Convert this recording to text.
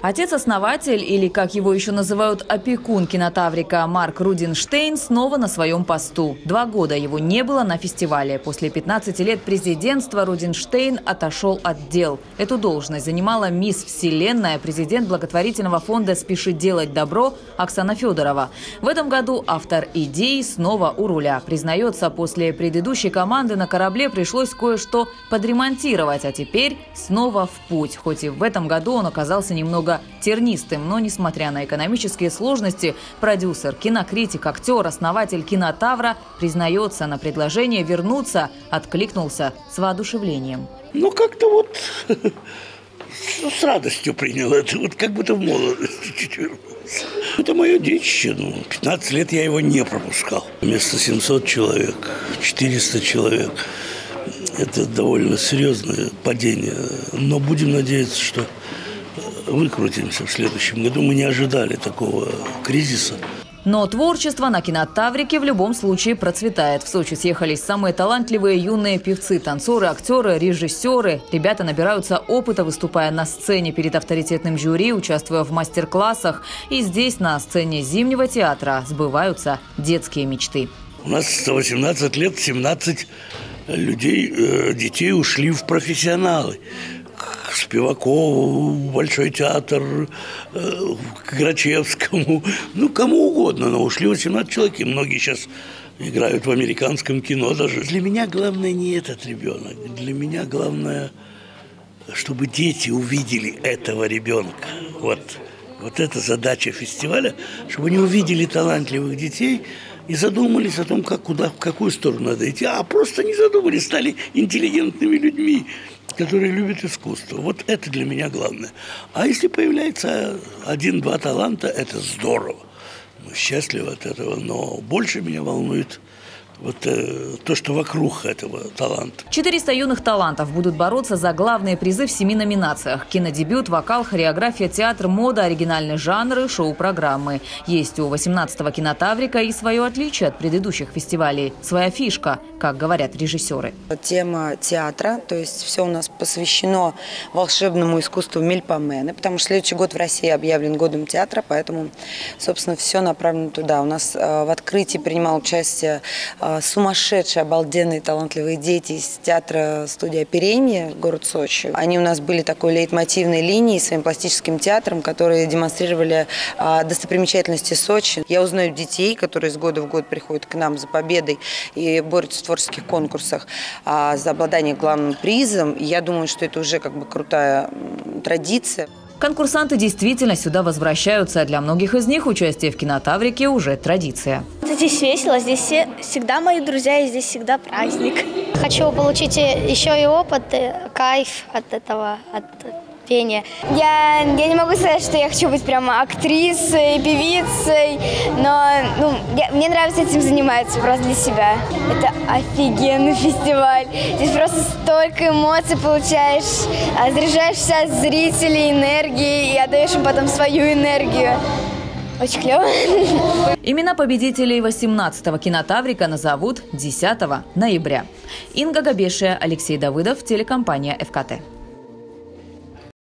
Отец-основатель, или, как его еще называют, опекун кинотаврика Марк Рудинштейн, снова на своем посту. 2 года его не было на фестивале. После 15 лет президентства Рудинштейн отошел от дел. Эту должность занимала мисс Вселенная, президент благотворительного фонда «Спеши делать добро» Оксана Федорова. В этом году автор идеи снова у руля. Признается, после предыдущей команды на корабле пришлось кое-что подремонтировать, а теперь снова в путь. Хоть и в этом году он оказался немного тернистым, но, несмотря на экономические сложности, продюсер, кинокритик, актер, основатель кинотавра признается, на предложение вернуться откликнулся с воодушевлением. Ну, как-то вот с радостью принял это, вот как будто в молодости. Это мое детище. 15 лет я его не пропускал. Вместо 700 человек, 400 человек. Это довольно серьезное падение. Но будем надеяться, что выкрутимся в следующем году. Мы не ожидали такого кризиса. Но творчество на кинотаврике в любом случае процветает. В Сочи съехались самые талантливые юные певцы, танцоры, актеры, режиссеры. Ребята набираются опыта, выступая на сцене перед авторитетным жюри, участвуя в мастер-классах. И здесь, на сцене Зимнего театра, сбываются детские мечты. У нас 18 лет 17 детей ушли в профессионалы. К Спивакову, в Большой театр, к Грачевскому, кому угодно, но ушли 18 человек, и многие сейчас играют в американском кино даже. Для меня главное не этот ребенок, для меня главное, чтобы дети увидели этого ребенка. Вот это задача фестиваля, чтобы они увидели талантливых детей и задумались о том, в какую сторону надо идти, а просто не задумались, стали интеллигентными людьми, которые любят искусство. Вот это для меня главное. А если появляется 1-2 таланта, это здорово. Мы счастливы от этого, но больше меня волнует то, что вокруг этого таланта. 400 юных талантов будут бороться за главные призы в 7 номинациях. Кинодебют, вокал, хореография, театр, мода, оригинальные жанры, шоу-программы. Есть у 18-го кинотаврика и свое отличие от предыдущих фестивалей. Своя фишка, как говорят режиссеры. Тема театра, то есть все у нас посвящено волшебному искусству Мельпомены, потому что следующий год в России объявлен годом театра, поэтому, собственно, все направлено туда. У нас в открытии принимал участие сумасшедшие, обалденные, талантливые дети из театра студии «Оперение», город Сочи. Они у нас были такой лейтмотивной линией своим пластическим театром, которые демонстрировали достопримечательности Сочи. Я узнаю детей, которые из года в год приходят к нам за победой и борются в творческих конкурсах за обладание главным призом. И я думаю, что это уже крутая традиция. Конкурсанты действительно сюда возвращаются. Для многих из них участие в кинотаврике уже традиция. Здесь весело, здесь всегда мои друзья, и здесь всегда праздник. Хочу получить еще и опыт, кайф от этого, от пения. Я не могу сказать, что я хочу быть прямо актрисой, певицей, но мне нравится этим заниматься просто для себя. Это офигенный фестиваль. Здесь просто столько эмоций получаешь, заряжаешься от зрителей энергией и отдаешь им потом свою энергию. Очень клево. Имена победителей 18-го кинотаврика назовут 10 ноября. Инга Габешия, Алексей Давыдов, телекомпания ФКТ.